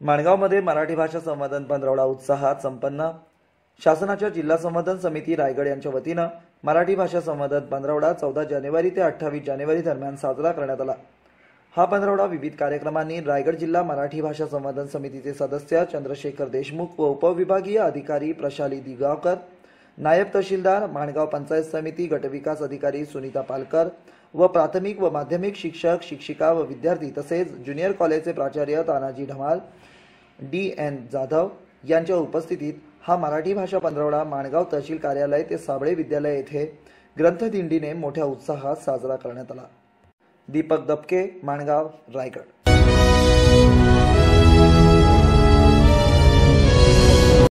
माणगावमध्ये मराठी भाषा संवर्धन पंधरवडा उत्साहात संपन्न। शासनाच्या जिल्हा संवर्धन समिती रायगड यांच्या वतीने मराठी भाषा संवर्धन पंधरवडा 14 जानेवारी ते 28 जानेवारी दरम्यान साजरा करण्यात आला। हा पंधरवडा विविध कार्यक्रमांनी रायगड जिल्हा मराठी भाषा संवर्धन समितीचे सदस्य चंद्रशेखर देशमुख व उपविभागीय अधिकारी प्रशाली दिगावकर, नायब तहसीलदार माणगाव पंचायत समिती गटविकास अधिकारी सुनीता पालकर व प्राथमिक व माध्यमिक शिक्षक शिक्षिका व विद्यार्थी तसेच ज्युनियर कॉलेजचे प्राचार्य तानाजी ढमाल, DN जाधव यांच्या उपस्थितीत हा मराठी भाषा पंधरवडा माणगाव तहसील कार्यालय ते साबळे विद्यालय येथे ग्रंथदिंडीने मोठ्या उत्साहात साजरा करण्यात आला। दीपक दबके, माणगाव, रायगड।